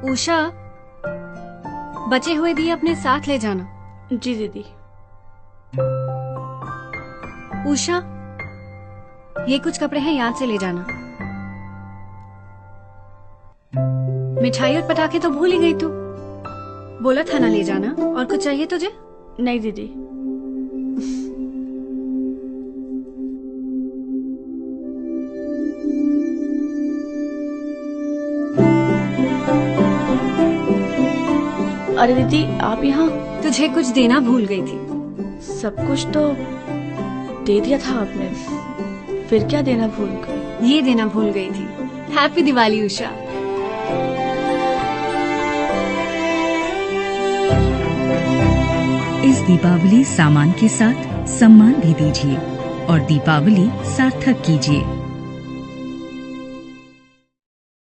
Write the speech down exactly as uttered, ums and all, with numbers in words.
उषा, बचे हुए दिए अपने साथ ले जाना। जी दीदी। उषा, ये कुछ कपड़े हैं, याद से ले जाना। मिठाई और पटाखे तो भूल ही गई तू। बोला था ना ले जाना। और कुछ चाहिए तुझे? नहीं दीदी। अरे दीदी, आप यहाँ? तुझे कुछ देना भूल गई थी। सब कुछ तो दे दिया था आपने, फिर क्या देना भूल गई? ये देना भूल गई थी। हैप्पी दिवाली उषा। इस दीपावली सामान के साथ सम्मान भी दीजिए और दीपावली सार्थक कीजिए।